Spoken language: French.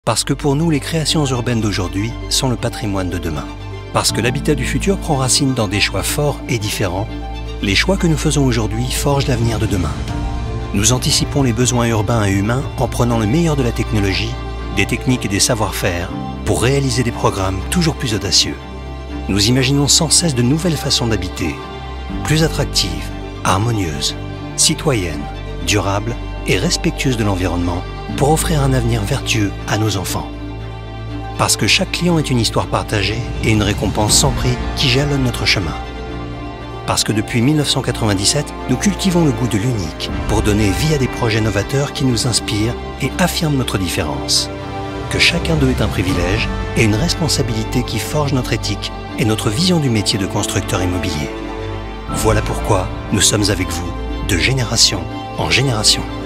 Parce que pour nous, les créations urbaines d'aujourd'hui sont le patrimoine de demain. Parce que l'habitat du futur prend racine dans des choix forts et différents, les choix que nous faisons aujourd'hui forgent l'avenir de demain. Nous anticipons les besoins urbains et humains en prenant le meilleur de la technologie, des techniques et des savoir-faire pour réaliser des programmes toujours plus audacieux. Nous imaginons sans cesse de nouvelles façons d'habiter, plus attractives, harmonieuses, citoyennes, durables et respectueuses de l'environnement pour offrir un avenir vertueux à nos enfants. Parce que chaque client est une histoire partagée et une récompense sans prix qui jalonne notre chemin. Parce que depuis 1997, nous cultivons le goût de l'unique pour donner vie à des projets novateurs qui nous inspirent et affirment notre différence. Que chacun d'eux est un privilège et une responsabilité qui forge notre éthique et notre vision du métier de constructeur immobilier. Voilà pourquoi nous sommes avec vous, de génération en génération.